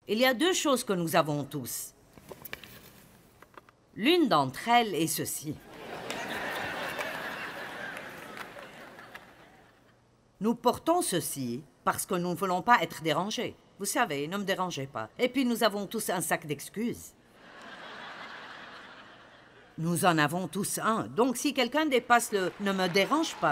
Il y a deux choses que nous avons tous. L'une d'entre elles est ceci. Nous portons ceci parce que nous ne voulons pas être dérangés. Vous savez, ne me dérangez pas. Et puis nous avons tous un sac d'excuses. Nous en avons tous un. Donc si quelqu'un dépasse le « ne me dérange pas »,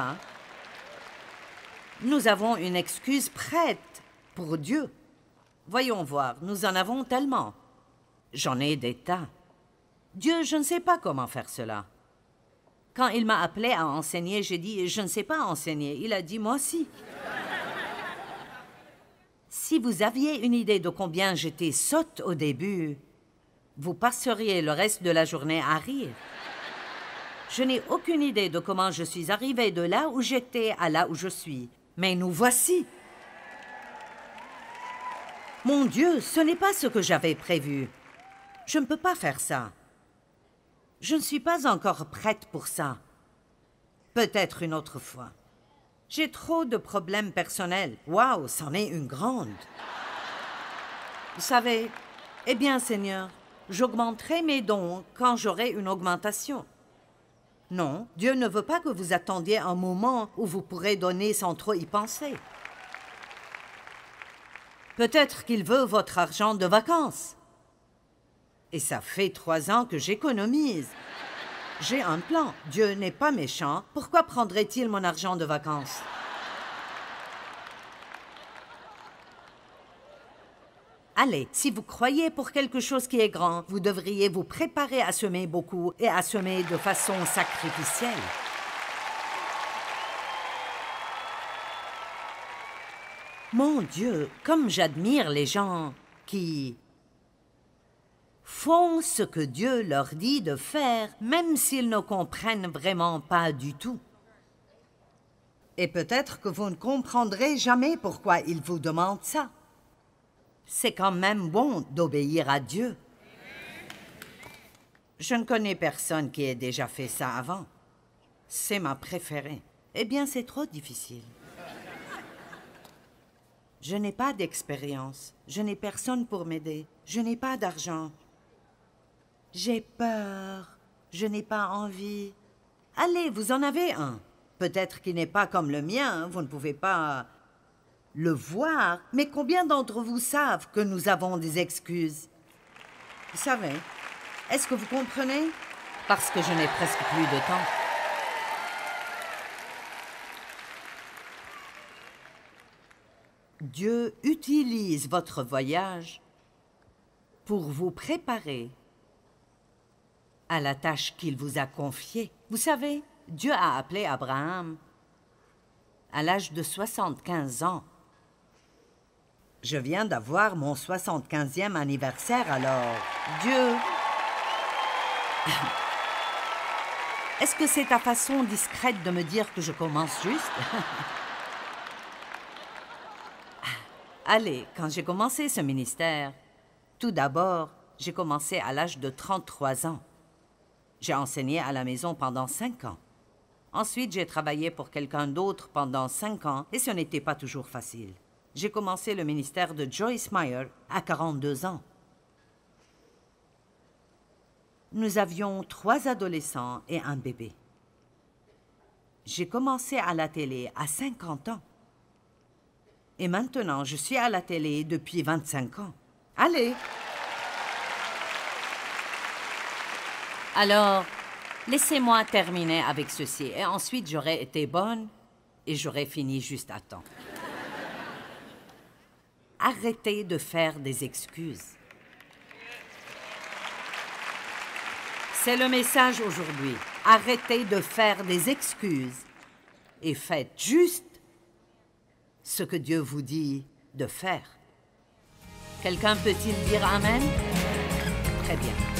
nous avons une excuse prête pour Dieu. Voyons voir, nous en avons tellement. J'en ai des tas. Dieu, je ne sais pas comment faire cela. Quand il m'a appelé à enseigner, j'ai dit « je ne sais pas enseigner ». Il a dit « moi aussi ». Si vous aviez une idée de combien j'étais sotte au début, vous passeriez le reste de la journée à rire. Je n'ai aucune idée de comment je suis arrivée de là où j'étais à là où je suis. Mais nous voici. Mon Dieu, ce n'est pas ce que j'avais prévu. Je ne peux pas faire ça. Je ne suis pas encore prête pour ça. Peut-être une autre fois. J'ai trop de problèmes personnels. Waouh, c'en est une grande. Vous savez, eh bien, Seigneur, j'augmenterai mes dons quand j'aurai une augmentation. Non, Dieu ne veut pas que vous attendiez un moment où vous pourrez donner sans trop y penser. Peut-être qu'il veut votre argent de vacances. Et ça fait 3 ans que j'économise. J'ai un plan. Dieu n'est pas méchant. Pourquoi prendrait-il mon argent de vacances? Allez, si vous croyez pour quelque chose qui est grand, vous devriez vous préparer à semer beaucoup et à semer de façon sacrificielle. Mon Dieu, comme j'admire les gens qui font ce que Dieu leur dit de faire, même s'ils ne comprennent vraiment pas du tout. Et peut-être que vous ne comprendrez jamais pourquoi il vous demande ça. C'est quand même bon d'obéir à Dieu. Je ne connais personne qui ait déjà fait ça avant. C'est ma préférée. Eh bien, c'est trop difficile. Je n'ai pas d'expérience. Je n'ai personne pour m'aider. Je n'ai pas d'argent. J'ai peur. Je n'ai pas envie. Allez, vous en avez un. Peut-être qu'il n'est pas comme le mien. Vous ne pouvez pas le voir. Mais combien d'entre vous savent que nous avons des excuses? Vous savez, est-ce que vous comprenez? Parce que je n'ai presque plus de temps. Dieu utilise votre voyage pour vous préparer à la tâche qu'il vous a confiée. Vous savez, Dieu a appelé Abraham à l'âge de 75 ans. Je viens d'avoir mon 75e anniversaire, alors Dieu... Est-ce que c'est ta façon discrète de me dire que je commence juste? Allez, quand j'ai commencé ce ministère, tout d'abord, j'ai commencé à l'âge de 33 ans. J'ai enseigné à la maison pendant 5 ans. Ensuite, j'ai travaillé pour quelqu'un d'autre pendant 5 ans et ce n'était pas toujours facile. J'ai commencé le ministère de Joyce Meyer à 42 ans. Nous avions 3 adolescents et un bébé. J'ai commencé à la télé à 50 ans. Et maintenant, je suis à la télé depuis 25 ans. Allez! Alors, laissez-moi terminer avec ceci. Et ensuite, j'aurai été bonne et j'aurai fini juste à temps. Arrêtez de faire des excuses. C'est le message aujourd'hui. Arrêtez de faire des excuses et faites juste ce que Dieu vous dit de faire. Quelqu'un peut-il dire Amen? Très bien.